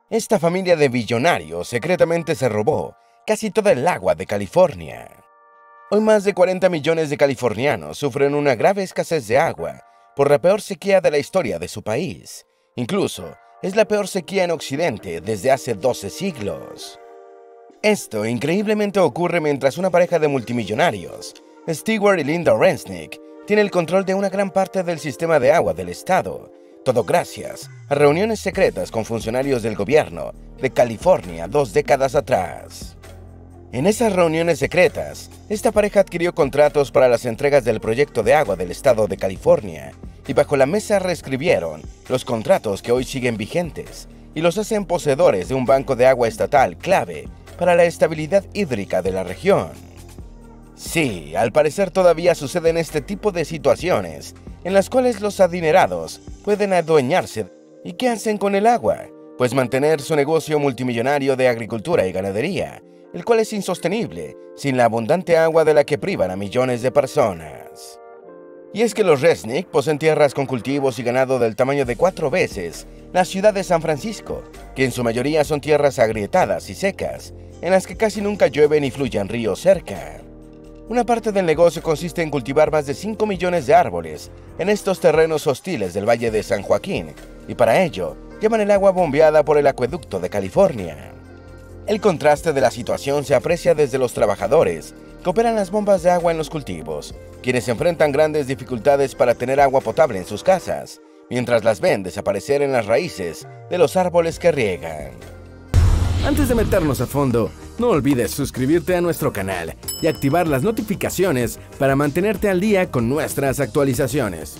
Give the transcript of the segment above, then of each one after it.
Esta familia de billonarios secretamente se robó casi toda el agua de California. Hoy más de 40 millones de californianos sufren una grave escasez de agua por la peor sequía de la historia de su país. Incluso, es la peor sequía en Occidente desde hace 12 siglos. Esto increíblemente ocurre mientras una pareja de multimillonarios, Stewart y Linda Resnick, tiene el control de una gran parte del sistema de agua del estado, todo gracias a reuniones secretas con funcionarios del gobierno de California 2 décadas atrás. En esas reuniones secretas, esta pareja adquirió contratos para las entregas del proyecto de agua del estado de California y bajo la mesa reescribieron los contratos que hoy siguen vigentes y los hacen poseedores de un banco de agua estatal clave para la estabilidad hídrica de la región. Sí, al parecer todavía suceden este tipo de situaciones en las cuales los adinerados pueden adueñarse. ¿Y qué hacen con el agua? Pues mantener su negocio multimillonario de agricultura y ganadería, el cual es insostenible sin la abundante agua de la que privan a millones de personas. Y es que los Resnick poseen tierras con cultivos y ganado del tamaño de 4 veces la ciudad de San Francisco, que en su mayoría son tierras agrietadas y secas, en las que casi nunca llueve ni fluyen ríos cerca. Una parte del negocio consiste en cultivar más de 5 millones de árboles en estos terrenos hostiles del Valle de San Joaquín, y para ello llevan el agua bombeada por el acueducto de California. El contraste de la situación se aprecia desde los trabajadores que operan las bombas de agua en los cultivos, quienes enfrentan grandes dificultades para tener agua potable en sus casas, mientras las ven desaparecer en las raíces de los árboles que riegan. Antes de meternos a fondo, no olvides suscribirte a nuestro canal y activar las notificaciones para mantenerte al día con nuestras actualizaciones.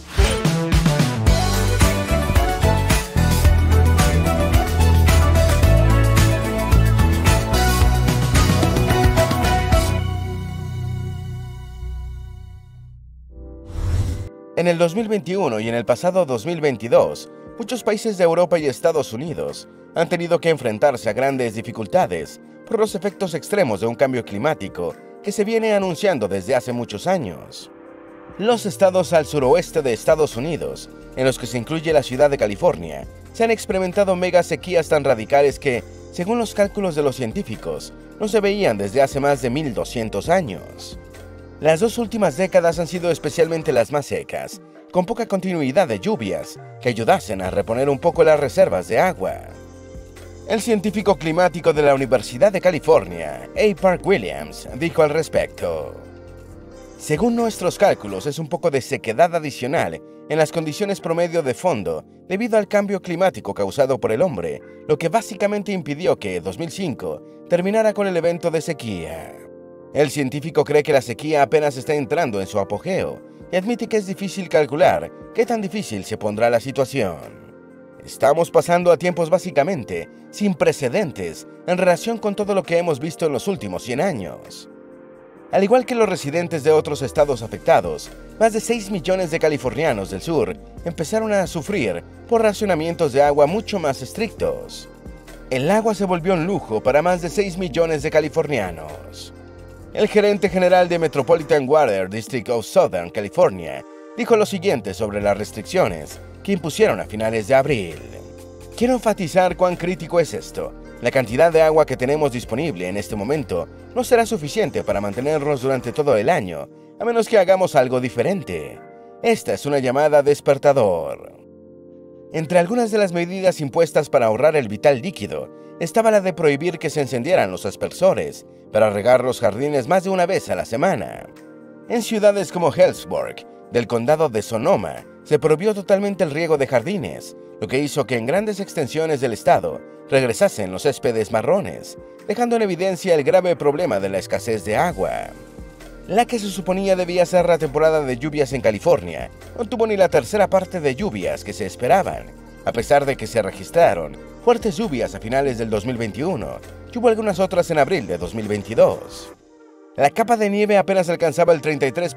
En el 2021 y en el pasado 2022, muchos países de Europa y Estados Unidos han tenido que enfrentarse a grandes dificultades por los efectos extremos de un cambio climático que se viene anunciando desde hace muchos años. Los estados al suroeste de Estados Unidos, en los que se incluye la ciudad de California, se han experimentado mega sequías tan radicales que, según los cálculos de los científicos, no se veían desde hace más de 1200 años. Las 2 últimas décadas han sido especialmente las más secas, con poca continuidad de lluvias que ayudasen a reponer un poco las reservas de agua. El científico climático de la Universidad de California, A. Park Williams, dijo al respecto: según nuestros cálculos, es un poco de sequedad adicional en las condiciones promedio de fondo debido al cambio climático causado por el hombre, lo que básicamente impidió que 2005 terminara con el evento de sequía. El científico cree que la sequía apenas está entrando en su apogeo y admite que es difícil calcular qué tan difícil se pondrá la situación. Estamos pasando a tiempos básicamente sin precedentes en relación con todo lo que hemos visto en los últimos 100 años. Al igual que los residentes de otros estados afectados, más de 6 millones de californianos del sur empezaron a sufrir por racionamientos de agua mucho más estrictos. El agua se volvió un lujo para más de 6 millones de californianos. El gerente general de Metropolitan Water District of Southern California dijo lo siguiente sobre las restricciones que impusieron a finales de abril: quiero enfatizar cuán crítico es esto. La cantidad de agua que tenemos disponible en este momento no será suficiente para mantenernos durante todo el año, a menos que hagamos algo diferente. Esta es una llamada despertador. Entre algunas de las medidas impuestas para ahorrar el vital líquido, estaba la de prohibir que se encendieran los aspersores para regar los jardines más de una vez a la semana. En ciudades como Hillsborough, del condado de Sonoma, se prohibió totalmente el riego de jardines, lo que hizo que en grandes extensiones del estado regresasen los céspedes marrones, dejando en evidencia el grave problema de la escasez de agua. La que se suponía debía ser la temporada de lluvias en California no tuvo ni la tercera parte de lluvias que se esperaban, a pesar de que se registraron fuertes lluvias a finales del 2021 y hubo algunas otras en abril de 2022. La capa de nieve apenas alcanzaba el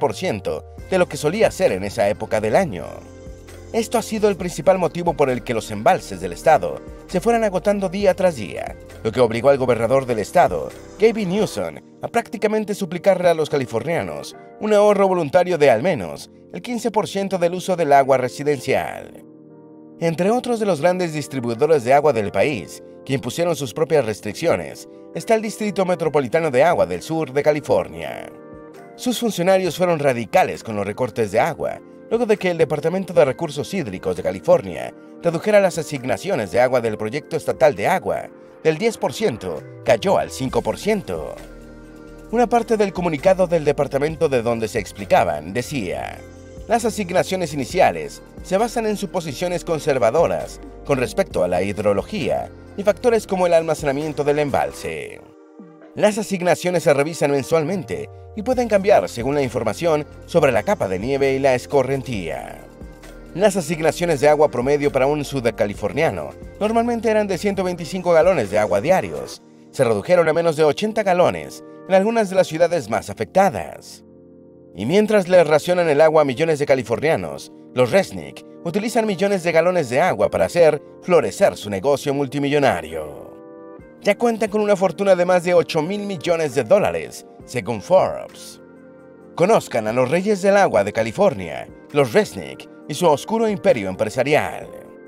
33% de lo que solía ser en esa época del año. Esto ha sido el principal motivo por el que los embalses del estado se fueran agotando día tras día, lo que obligó al gobernador del estado, Gavin Newsom, a prácticamente suplicarle a los californianos un ahorro voluntario de al menos el 15% del uso del agua residencial. Entre otros de los grandes distribuidores de agua del país, que impusieron sus propias restricciones, está el Distrito Metropolitano de Agua del Sur de California. Sus funcionarios fueron radicales con los recortes de agua, luego de que el Departamento de Recursos Hídricos de California redujera las asignaciones de agua del proyecto estatal de agua. Del 10% cayó al 5%. Una parte del comunicado del departamento de donde se explicaban decía: las asignaciones iniciales se basan en suposiciones conservadoras con respecto a la hidrología y factores como el almacenamiento del embalse. Las asignaciones se revisan mensualmente y pueden cambiar según la información sobre la capa de nieve y la escorrentía. Las asignaciones de agua promedio para un sudcaliforniano normalmente eran de 125 galones de agua diarios. Se redujeron a menos de 80 galones en algunas de las ciudades más afectadas. Y mientras les racionan el agua a millones de californianos, los Resnick utilizan millones de galones de agua para hacer florecer su negocio multimillonario. Ya cuentan con una fortuna de más de $8,000 millones, según Forbes. Conozcan a los reyes del agua de California, los Resnick, y su oscuro imperio empresarial.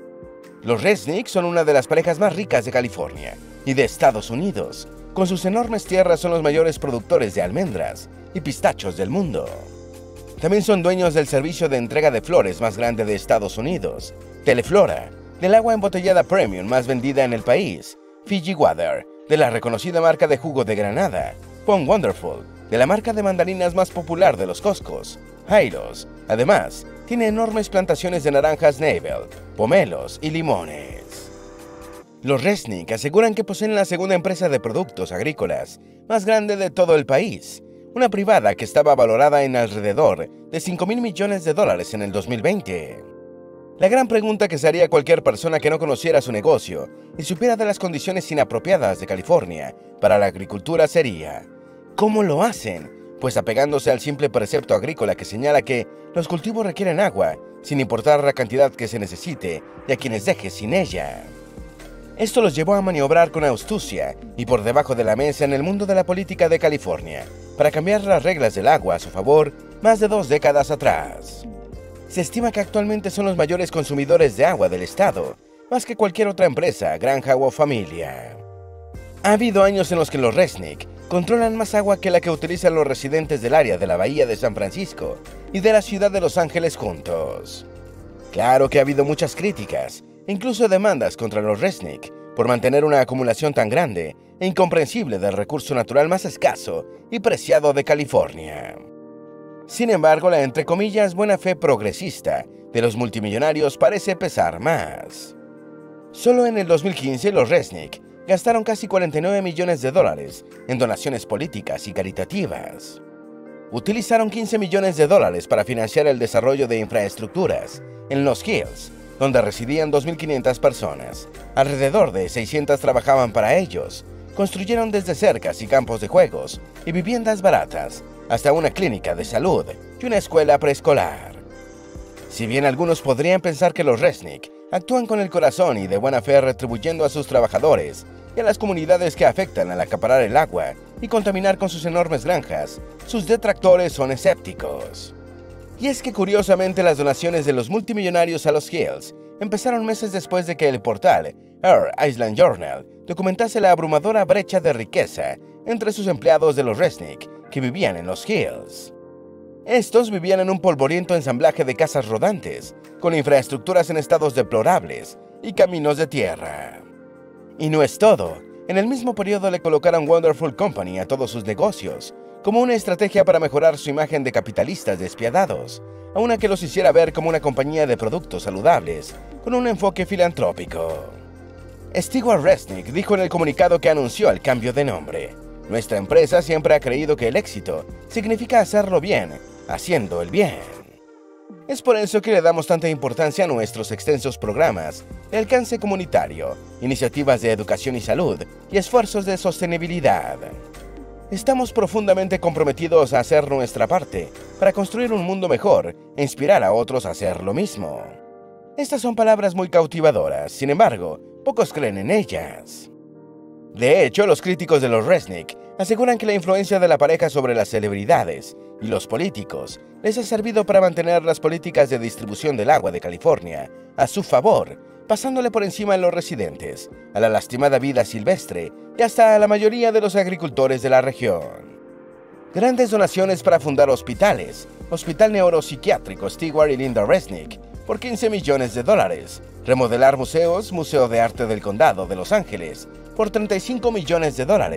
Los Resnick son una de las parejas más ricas de California y de Estados Unidos. Con sus enormes tierras son los mayores productores de almendras y pistachos del mundo. También son dueños del servicio de entrega de flores más grande de Estados Unidos, Teleflora, del agua embotellada premium más vendida en el país, Fiji Water, de la reconocida marca de jugo de granada, Pond Wonderful, de la marca de mandarinas más popular de los Costcos, Hylos. Además, tiene enormes plantaciones de naranjas Navel, pomelos y limones. Los Resnick aseguran que poseen la segunda empresa de productos agrícolas más grande de todo el país, una privada que estaba valorada en alrededor de $5,000 millones en el 2020. La gran pregunta que se haría cualquier persona que no conociera su negocio y supiera de las condiciones inapropiadas de California para la agricultura sería: ¿cómo lo hacen? Pues apegándose al simple precepto agrícola que señala que los cultivos requieren agua, sin importar la cantidad que se necesite y a quienes deje sin ella. Esto los llevó a maniobrar con astucia y por debajo de la mesa en el mundo de la política de California, para cambiar las reglas del agua a su favor más de 2 décadas atrás. Se estima que actualmente son los mayores consumidores de agua del estado, más que cualquier otra empresa, granja o familia. Ha habido años en los que los Resnick controlan más agua que la que utilizan los residentes del área de la Bahía de San Francisco y de la ciudad de Los Ángeles juntos. Claro que ha habido muchas críticas, incluso demandas contra los Resnick por mantener una acumulación tan grande e incomprensible del recurso natural más escaso y preciado de California. Sin embargo, la entre comillas buena fe progresista de los multimillonarios parece pesar más. Solo en el 2015 los Resnick gastaron casi $49 millones en donaciones políticas y caritativas. Utilizaron $15 millones para financiar el desarrollo de infraestructuras en Los Hills, donde residían 2.500 personas. Alrededor de 600 trabajaban para ellos. Construyeron desde cercas y campos de juegos y viviendas baratas, hasta una clínica de salud y una escuela preescolar. Si bien algunos podrían pensar que los Resnick actúan con el corazón y de buena fe retribuyendo a sus trabajadores y a las comunidades que afectan al acaparar el agua y contaminar con sus enormes granjas, sus detractores son escépticos. Y es que curiosamente las donaciones de los multimillonarios a los Hills empezaron meses después de que el portal Air Island Journal documentase la abrumadora brecha de riqueza entre sus empleados de los Resnick que vivían en los Hills. Estos vivían en un polvoriento ensamblaje de casas rodantes, con infraestructuras en estados deplorables y caminos de tierra. Y no es todo. En el mismo periodo le colocaron Wonderful Company a todos sus negocios, como una estrategia para mejorar su imagen de capitalistas despiadados, a una que los hiciera ver como una compañía de productos saludables, con un enfoque filantrópico. Stewart Resnick dijo en el comunicado que anunció el cambio de nombre: nuestra empresa siempre ha creído que el éxito significa hacerlo bien, haciendo el bien. Es por eso que le damos tanta importancia a nuestros extensos programas de alcance comunitario, iniciativas de educación y salud y esfuerzos de sostenibilidad. Estamos profundamente comprometidos a hacer nuestra parte para construir un mundo mejor e inspirar a otros a hacer lo mismo. Estas son palabras muy cautivadoras, sin embargo, pocos creen en ellas. De hecho, los críticos de los Resnick aseguran que la influencia de la pareja sobre las celebridades y los políticos les ha servido para mantener las políticas de distribución del agua de California a su favor pasándole por encima a los residentes, a la lastimada vida silvestre y hasta a la mayoría de los agricultores de la región. Grandes donaciones para fundar hospitales, Hospital Neuropsiquiátrico Stewart y Linda Resnick, por $15 millones, remodelar museos, Museo de Arte del Condado de Los Ángeles, por $35 millones,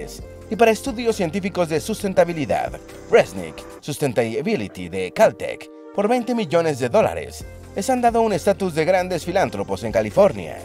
y para estudios científicos de sustentabilidad, Resnick Sustainability de Caltech, por $20 millones, les han dado un estatus de grandes filántropos en California.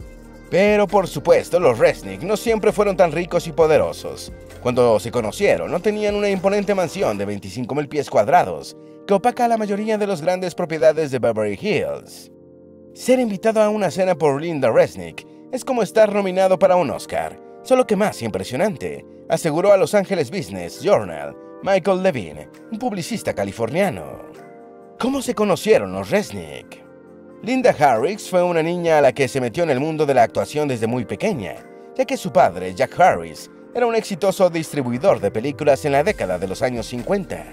Pero por supuesto, los Resnick no siempre fueron tan ricos y poderosos. Cuando se conocieron, no tenían una imponente mansión de 25,000 pies cuadrados que opaca a la mayoría de las grandes propiedades de Beverly Hills. Ser invitado a una cena por Linda Resnick es como estar nominado para un Oscar, solo que más impresionante, aseguró a Los Angeles Business Journal Michael Levine, un publicista californiano. ¿Cómo se conocieron los Resnick? Linda Harris fue una niña a la que se metió en el mundo de la actuación desde muy pequeña, ya que su padre, Jack Harris, era un exitoso distribuidor de películas en la década de los años 50.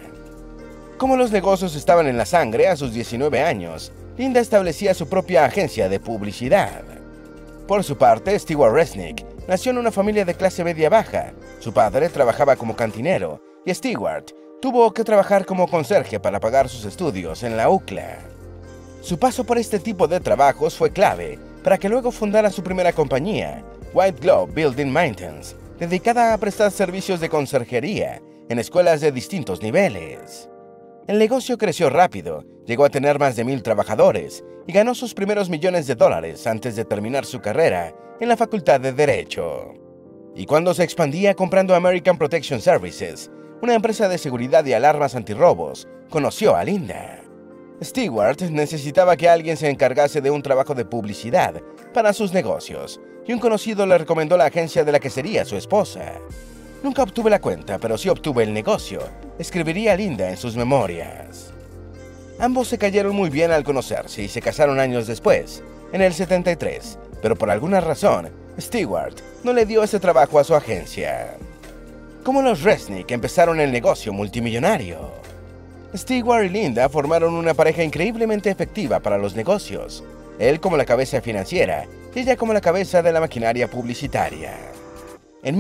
Como los negocios estaban en la sangre, a sus 19 años, Linda establecía su propia agencia de publicidad. Por su parte, Stewart Resnick nació en una familia de clase media-baja. Su padre trabajaba como cantinero y Stewart tuvo que trabajar como conserje para pagar sus estudios en la UCLA. Su paso por este tipo de trabajos fue clave para que luego fundara su primera compañía, White Glove Building Maintenance, dedicada a prestar servicios de conserjería en escuelas de distintos niveles. El negocio creció rápido, llegó a tener más de 1,000 trabajadores y ganó sus primeros millones de dólares antes de terminar su carrera en la Facultad de Derecho. Y cuando se expandía comprando American Protection Services, una empresa de seguridad y alarmas antirrobos, conoció a Linda. Stewart necesitaba que alguien se encargase de un trabajo de publicidad para sus negocios, y un conocido le recomendó la agencia de la que sería su esposa. Nunca obtuve la cuenta, pero sí obtuve el negocio, escribiría Linda en sus memorias. Ambos se cayeron muy bien al conocerse y se casaron años después, en el 73, pero por alguna razón, Stewart no le dio ese trabajo a su agencia. ¿Cómo los Resnick empezaron el negocio multimillonario? Stewart y Linda formaron una pareja increíblemente efectiva para los negocios, él como la cabeza financiera y ella como la cabeza de la maquinaria publicitaria. En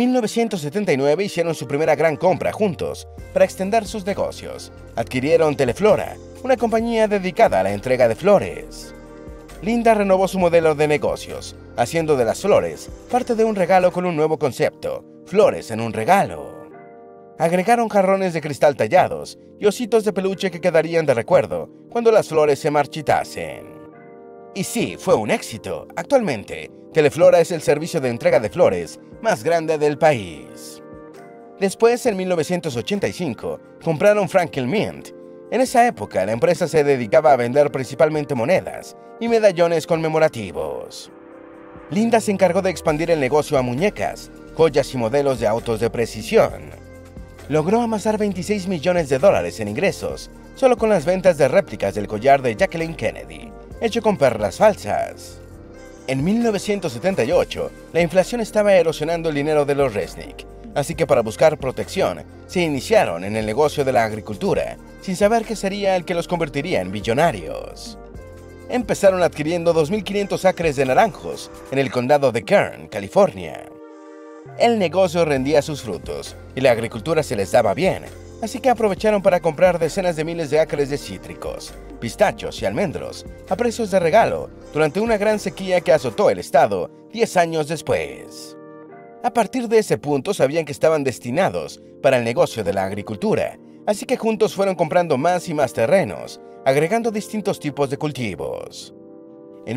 1979 hicieron su primera gran compra juntos para extender sus negocios. Adquirieron Teleflora, una compañía dedicada a la entrega de flores. Linda renovó su modelo de negocios, haciendo de las flores parte de un regalo con un nuevo concepto, flores en un regalo. Agregaron jarrones de cristal tallados y ositos de peluche que quedarían de recuerdo cuando las flores se marchitasen. Y sí, fue un éxito. Actualmente, Teleflora es el servicio de entrega de flores más grande del país. Después, en 1985, compraron Franklin Mint. En esa época, la empresa se dedicaba a vender principalmente monedas y medallones conmemorativos. Linda se encargó de expandir el negocio a muñecas, joyas y modelos de autos de precisión. Logró amasar $26 millones en ingresos, solo con las ventas de réplicas del collar de Jacqueline Kennedy, hecho con perlas falsas. En 1978, la inflación estaba erosionando el dinero de los Resnick, así que para buscar protección, se iniciaron en el negocio de la agricultura, sin saber que sería el que los convertiría en billonarios. Empezaron adquiriendo 2.500 acres de naranjos en el condado de Kern, California. El negocio rendía sus frutos y la agricultura se les daba bien, así que aprovecharon para comprar decenas de miles de acres de cítricos, pistachos y almendros a precios de regalo durante una gran sequía que azotó el estado 10 años después. A partir de ese punto sabían que estaban destinados para el negocio de la agricultura, así que juntos fueron comprando más y más terrenos, agregando distintos tipos de cultivos. En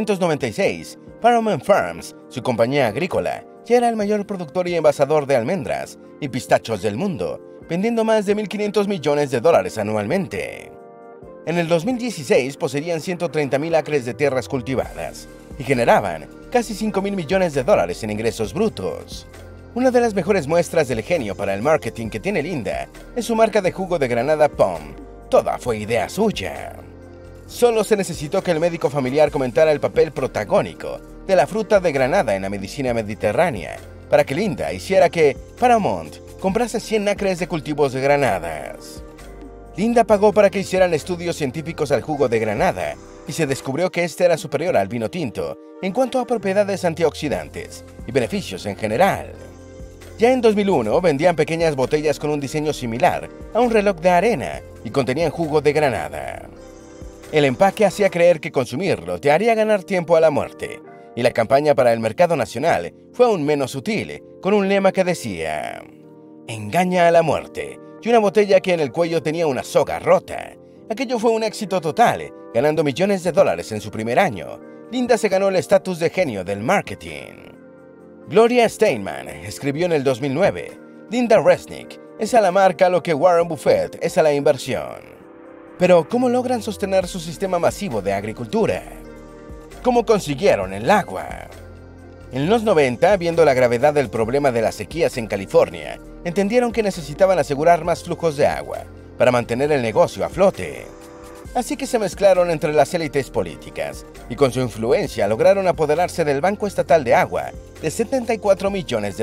1996, Paramount Farms, su compañía agrícola, ya era el mayor productor y envasador de almendras y pistachos del mundo, vendiendo más de $1.500 millones anualmente. En el 2016 poseían 130.000 acres de tierras cultivadas y generaban casi $5.000 millones en ingresos brutos. Una de las mejores muestras del genio para el marketing que tiene Linda es su marca de jugo de granada POM. Toda fue idea suya. Solo se necesitó que el médico familiar comentara el papel protagónico de la fruta de granada en la medicina mediterránea para que Linda hiciera que Paramount comprase 100 acres de cultivos de granadas. Linda pagó para que hicieran estudios científicos al jugo de granada y se descubrió que este era superior al vino tinto en cuanto a propiedades antioxidantes y beneficios en general. Ya en 2001 vendían pequeñas botellas con un diseño similar a un reloj de arena y contenían jugo de granada. El empaque hacía creer que consumirlo te haría ganar tiempo a la muerte, y la campaña para el mercado nacional fue aún menos sutil, con un lema que decía: "Engaña a la muerte", y una botella que en el cuello tenía una soga rota. Aquello fue un éxito total, ganando millones de dólares en su primer año. Linda se ganó el estatus de genio del marketing. Gloria Steinman escribió en el 2009, "Linda Resnick es a la marca lo que Warren Buffett es a la inversión". Pero, ¿cómo logran sostener su sistema masivo de agricultura? ¿Cómo consiguieron el agua? En los 90, viendo la gravedad del problema de las sequías en California, entendieron que necesitaban asegurar más flujos de agua para mantener el negocio a flote. Así que se mezclaron entre las élites políticas y con su influencia lograron apoderarse del Banco Estatal de Agua de $74 millones.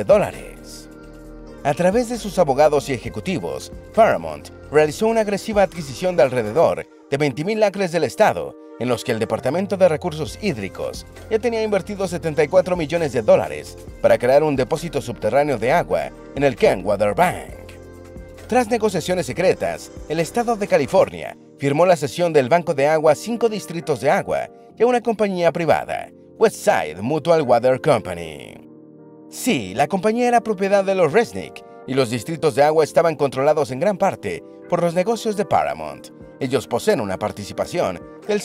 A través de sus abogados y ejecutivos, Paramount realizó una agresiva adquisición de alrededor de 20,000 acres del estado, en los que el Departamento de Recursos Hídricos ya tenía invertido $74 millones para crear un depósito subterráneo de agua en el Kenwater Bank. Tras negociaciones secretas, el estado de California firmó la cesión del Banco de Agua a 5 distritos de agua y a una compañía privada, Westside Mutual Water Company. Sí, la compañía era propiedad de los Resnick y los distritos de agua estaban controlados en gran parte por los negocios de Paramount. Ellos poseen una participación del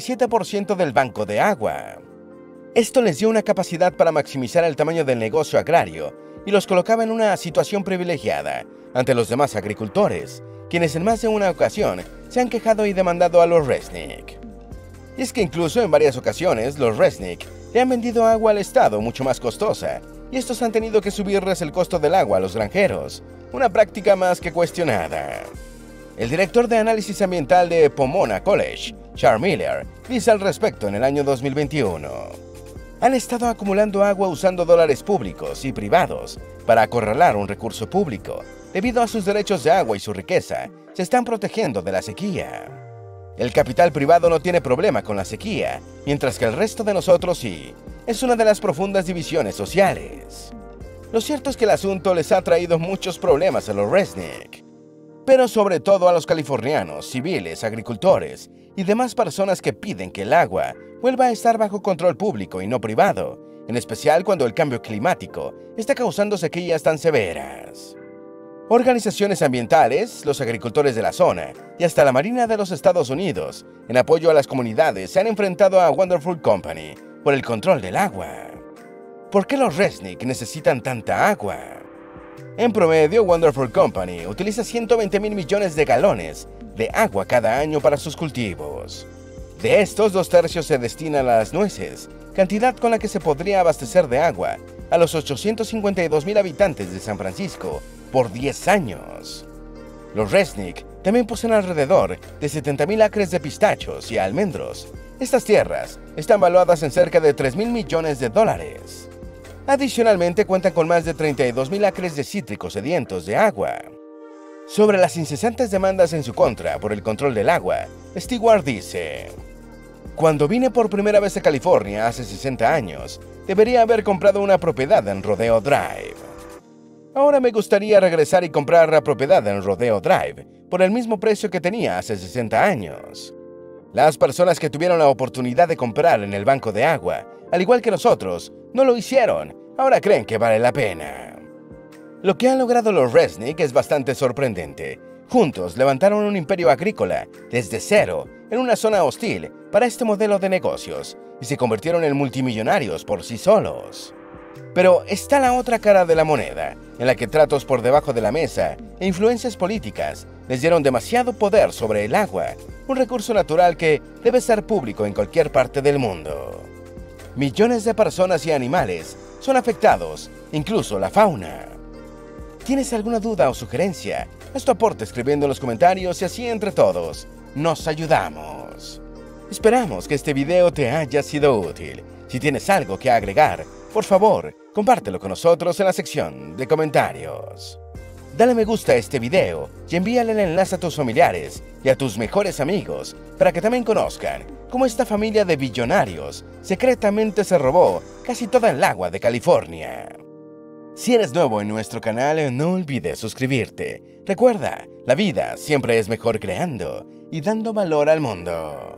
57% del Banco de Agua. Esto les dio una capacidad para maximizar el tamaño del negocio agrario y los colocaba en una situación privilegiada ante los demás agricultores, quienes en más de una ocasión se han quejado y demandado a los Resnick. Y es que incluso en varias ocasiones los Resnick le han vendido agua al Estado mucho más costosa, y estos han tenido que subirles el costo del agua a los granjeros, una práctica más que cuestionada. El director de análisis ambiental de Pomona College, Char Miller, dice al respecto en el año 2021. Han estado acumulando agua usando dólares públicos y privados para acorralar un recurso público. Debido a sus derechos de agua y su riqueza, se están protegiendo de la sequía. El capital privado no tiene problema con la sequía, mientras que el resto de nosotros sí. Es una de las profundas divisiones sociales. Lo cierto es que el asunto les ha traído muchos problemas a los Resnick, pero sobre todo a los californianos, civiles, agricultores y demás personas que piden que el agua vuelva a estar bajo control público y no privado, en especial cuando el cambio climático está causando sequías tan severas. Organizaciones ambientales, los agricultores de la zona y hasta la Marina de los Estados Unidos, en apoyo a las comunidades, se han enfrentado a Wonderful Company por el control del agua. ¿Por qué los Resnick necesitan tanta agua? En promedio, Wonderful Company utiliza 120,000 millones de galones de agua cada año para sus cultivos. De estos, 2/3 se destinan a las nueces, cantidad con la que se podría abastecer de agua a los 852,000 habitantes de San Francisco por 10 años. Los Resnick también poseen alrededor de 70,000 acres de pistachos y almendros. Estas tierras están valuadas en cerca de $3,000 millones. Adicionalmente, cuentan con más de 32,000 acres de cítricos sedientos de agua. Sobre las incesantes demandas en su contra por el control del agua, Stewart dice: "Cuando vine por primera vez a California hace 60 años, debería haber comprado una propiedad en Rodeo Drive. Ahora me gustaría regresar y comprar la propiedad en Rodeo Drive por el mismo precio que tenía hace 60 años. Las personas que tuvieron la oportunidad de comprar en el Banco de Agua, al igual que nosotros, no lo hicieron. Ahora creen que vale la pena". Lo que han logrado los Resnick es bastante sorprendente. Juntos levantaron un imperio agrícola desde cero en una zona hostil para este modelo de negocios y se convirtieron en multimillonarios por sí solos. Pero está la otra cara de la moneda, en la que tratos por debajo de la mesa e influencias políticas les dieron demasiado poder sobre el agua, un recurso natural que debe ser público en cualquier parte del mundo. Millones de personas y animales son afectados, incluso la fauna. ¿Tienes alguna duda o sugerencia? Haz tu aporte escribiendo en los comentarios y así entre todos nos ayudamos. Esperamos que este video te haya sido útil. Si tienes algo que agregar, por favor, compártelo con nosotros en la sección de comentarios. Dale me gusta a este video y envíale el enlace a tus familiares y a tus mejores amigos para que también conozcan cómo esta familia de billonarios secretamente se robó casi toda el agua de California. Si eres nuevo en nuestro canal, no olvides suscribirte. Recuerda, la vida siempre es mejor creando y dando valor al mundo.